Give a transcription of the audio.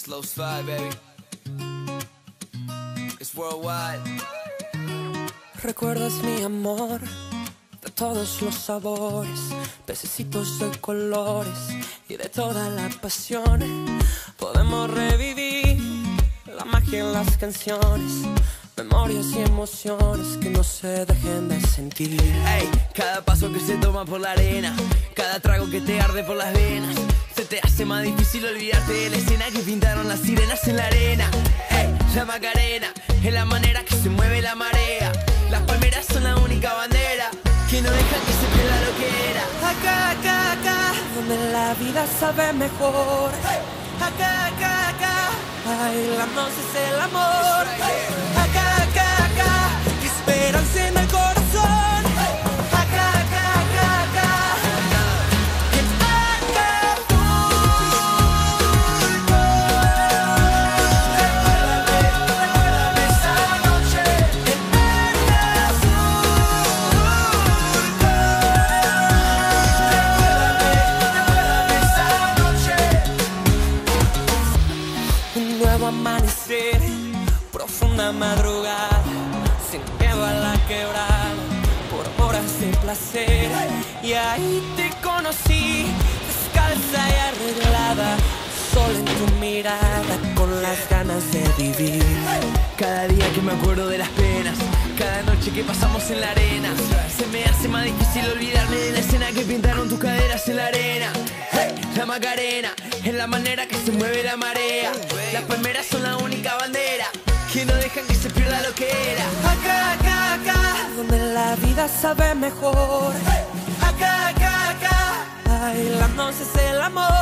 Slow slide, baby. It's worldwide. Recuerdas mi amor de todos los sabores, pececitos de colores y de toda la pasión. Podemos revivir la magia en las canciones, memorias y emociones que no se dejen de sentir. Ey, cada paso que se toma por la arena, cada trago que te arde por las venas, se te hace más difícil olvidarte de la escena que pintaron las sirenas en la arena. Ey, la Macarena es la manera que se mueve la marea. Las palmeras son la única bandera que no deja que se pierda lo que era. Acá, acá, acá, donde la vida sabe mejor. Acá, acá, acá, bailamos es el amor. Acá, acá, acá, esperanza en el corazón. Acá, acá, acá, acá, en Acapulco. Recuérdame esa noche en Acapulco. Recuérdame esa noche. Un nuevo amanecer, profunda madrugada, sin miedo a la quebrada, por horas de placer. Y ahí te conocí, descalza y arreglada, sol en tu mirada, con las ganas de vivir. Cada día que me acuerdo de las penas, cada noche que pasamos en la arena, se me hace más difícil olvidarme de la escena que pintaron tus caderas en la arena. Hey, la Macarena es la manera que se mueve la marea. Las palmeras son la única bandera que no dejan que se pierda lo que era. Acá, acá, acá, donde la vida sabe mejor. Acá, acá, acá, bailamos es el amor.